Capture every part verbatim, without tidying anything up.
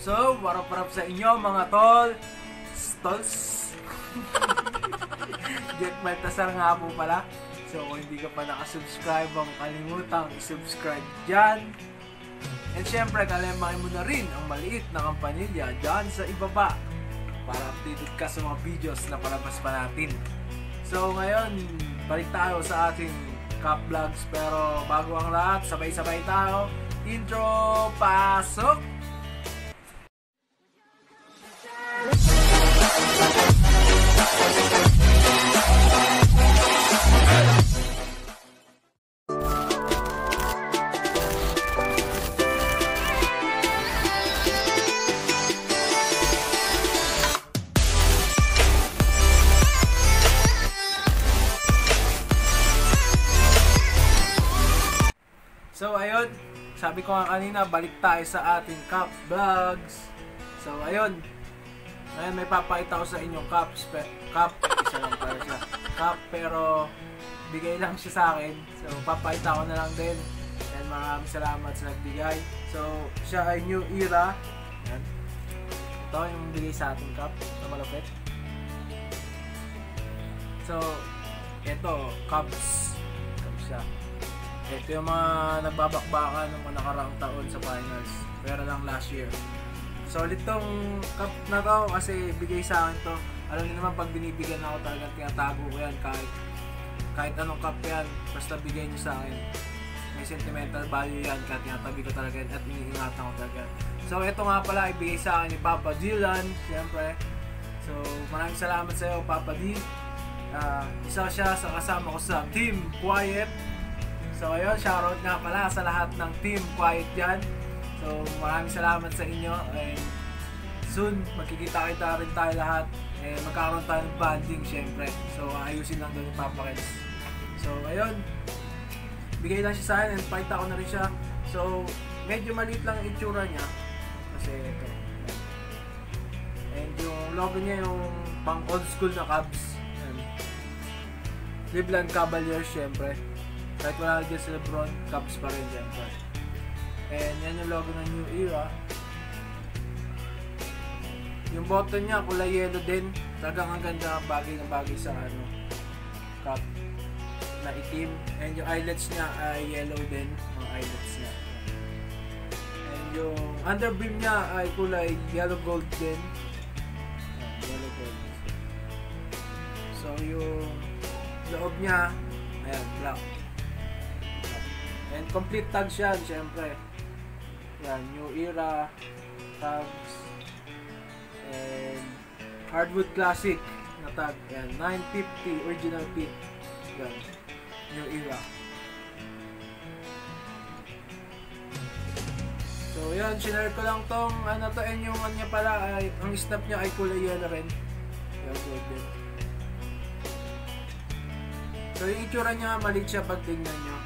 So, warap-warap sa inyo mga tol. Stols. Jack Baltasar nga po pala. So, kung hindi ka pa nakasubscribe, huwag kalimutang isubscribe dyan. And syempre, kalemahin mo na rin ang maliit na kampanilya dyan sa ibaba para updated ka sa mga videos na palabas pa natin. So, ngayon, balik tayo sa ating Cup Vlogs. Pero bago ang lahat, sabay-sabay tayo. Intro, pasok! So ayun, sabi ko nga kanina, balik tayo sa ating Cup Vlogs. So ayun, ngayon may papakita ko sa inyong cup, cup, isa lang pala siya, cup, pero bigay lang siya sa akin. So papakita ko na lang din. And maraming salamat sa nagbigay. So siya ay New Era. Yan. Ito yung bigay sa ating cup na malapit. So ito, Cubs. Cubs siya. Ito yung mga nagbabakbakan ng mga nakaraang taon sa finals. Pero lang last year. Solid tong cup na to kasi bigay sa akin to. Alam niyo naman pag binibigyan ako talaga tinatago ko yan kahit kahit anong cup yan. Basta bigay niyo sa akin. May sentimental value yan kahit tinatabi ko talaga yan at iniingatan ko talaga. So ito nga pala ibigay sa akin ni Papa Dylan. Siyempre. So maraming salamat sa iyo Papa D. Uh, isa siya sa kasama ko sa Team Quiet. So ayun, shoutout nga pala sa lahat ng Team Quiet dyan. So maraming salamat sa inyo. And soon, magkikita-kita rin tayo lahat. And magkakaroon tayo ng banding syempre. So ayusin lang doon yung Papa Kids. So ayun, bigay lang siya sa akin and pakita ko na rin siya. So medyo maliit lang ang itsura niya. Kasi ito. And yung logo niya yung pang old school na Cubs. And Cleveland Cavaliers syempre. Kahit wala dyan si Lebron, Cubs pa rin dyan. And yan yung logo ng New Era. Yung button niya, kulay yellow din. Talagang ang ganda, bagay na bagay sa ano, cup na itim. And yung eyelets niya ay yellow din, mga eyelets niya. And yung underbeam niya ay kulay yellow gold din. Yellow gold. So yung loob niya, ayan, black. And complete tags yan, syempre. Yan, New Era, Cubs, and Hardwood Classic na tag. Yan, nine fifty, original pit. Yan, New Era. So yan, sinare ko lang tong, ano to, and yung ano niya pala, ay, ang snap niya ay kulay yellow rin. Yan, good din. So yung itsura niya, maliit siya pag tingnan nyo.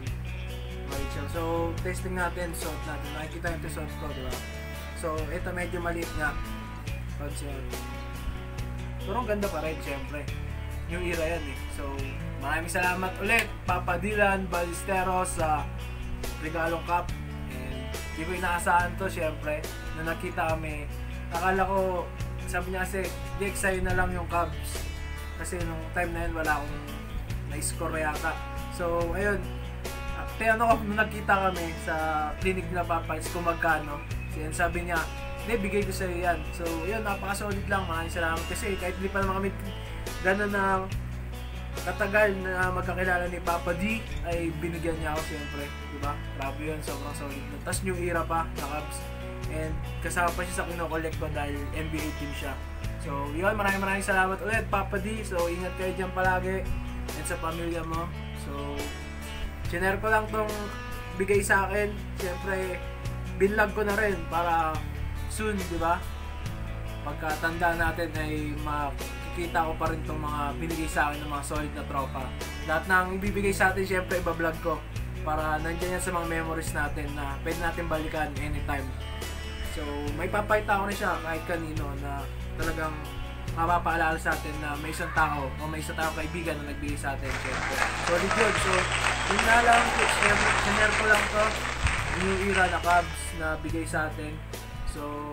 So, testing natin, suot natin. Nakikita yung suot ko, diba? So, ito medyo maliit nga. Pag-suot. Pero ang ganda pa rin, syempre. Yung era yan eh. So, maraming salamat ulit, Papa Dylan Ballesteros sa regalong cup. And, di ko inaasahan to, syempre. Nung nakita kami, akala ko, sabi niya kasi, di excited na lang yung Cubs. Kasi nung time na yun, wala akong na-score yata. So, ayun. Kaya ano, nung nagkita kami sa clinic nila Papay's kung magkano, so, sabi niya, hindi, bigay ko sa'yo yan. So, yun, napaka-solid lang. Maraming salamat kasi kahit hindi pa naman kami gano'n na katagal na magkakilala ni Papa D, ay binigyan niya ako siyempre. Diba? Grabe yun, sobrang solid. Tapos New Era pa na Cubs. And kasama pa siya sa kinokollect ko dahil N B A team siya. So, yun, maraming maraming salamat ulit, Papa D. So, ingat kayo dyan palagi and sa pamilya mo. So, sinare ko lang tong bigay sa akin. Siyempre, binlog ko na rin para soon, di ba? Pagkatanda natin ay makikita ko pa rin tong mga binigay sa akin ng mga solid na tropa. Lahat ng ibibigay sa atin, siyempre, ibablog ko para nandiyan yan sa mga memories natin na pwede natin balikan anytime. So, may papayta ko na siya kahit kanino na talagang mapapaalala sa atin na may isang tao o may isang tao kaibigan na nagbigay sa atin, syempre. Solid yun. So, yun nga lang, sinare ko lang to, New Era na Cubs na bigay sa atin. So,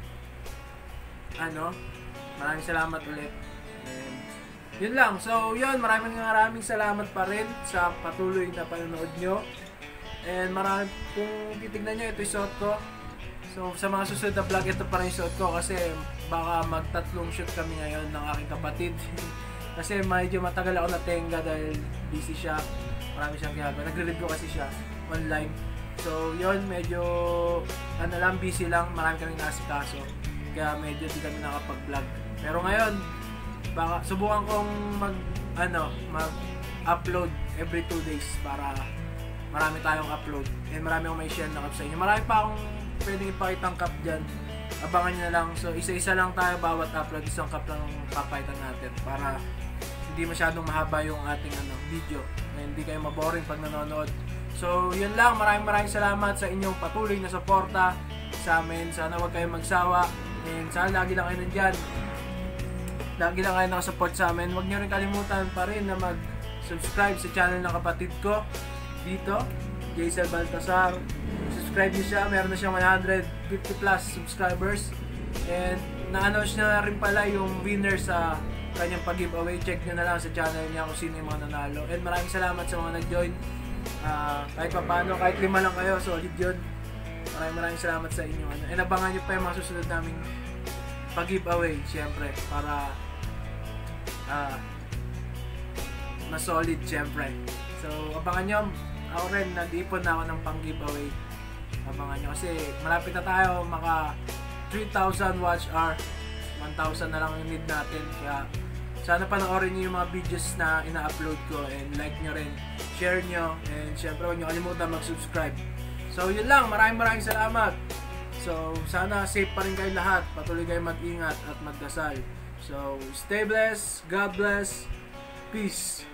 ano, maraming salamat ulit. And, yun lang. So, yun, maraming maraming salamat pa rin sa patuloy na panonood nyo. And marami, kung titignan nyo, ito yung suot ko. So, sa mga susunod na vlog, ito pa rin yung suot ko kasi baka magtatlong shoot kami ngayon ng aking kapatid. Kasi medyo matagal ako natenga dahil busy siya. Marami siyang ginagawa. Nagre-review kasi siya online. So, yun, medyo ano lang, busy lang. Marami kaming nasikaso. Kaya medyo di kami nakapag-vlog. Pero ngayon, baka subukan kong mag ano, mag-upload every two days para marami tayong upload. And marami akong may share na cup sa inyo. Marami pa akong pwedeng ipakitang cup dyan. Abangan nyo na lang. So, isa-isa lang tayo bawat upload. Isang cup lang papakitan natin para hindi masyadong mahaba yung ating ano, video. And hindi kayo maboring pag nanonood. So, yun lang. Maraming maraming salamat sa inyong patuloy na suporta sa amin. Sana huwag kayong magsawa. And sana lagi lang kayo nandyan. Lagi lang kayo nakasupport sa amin. Huwag nyo rin kalimutan pa rin na mag-subscribe sa channel ng kapatid ko dito, Jaisal Baltasar. Subscribe nyo siya. Meron na siyang one hundred fifty plus subscribers. And na-announce na rin pala yung winner sa kanyang pag-giveaway. Check nyo na lang sa channel niya kung sino yung mga nanalo. And maraming salamat sa mga nag-join. Uh, kahit pa paano, kahit lima lang kayo, solid yun. Maraming maraming salamat sa inyo. Ano. And abangan nyo pa yung mga susunod naming pag-giveaway, syempre, para uh, mas solid, syempre. So, abangan nyo. Ako rin, nag-ipon na ako ng pang-giveaway. Abangan nyo kasi malapit na tayo maka three thousand watch hour. one thousand na lang yung need natin. Kaya sana panoorin nyo yung mga videos na ina-upload ko and like nyo rin, share nyo, and syempre huwag nyo kalimutan mag-subscribe. So yun lang, maraming maraming salamat. So sana safe pa rin kayo lahat, patuloy kayo mag-ingat at magdasal. So stay blessed, God bless, peace.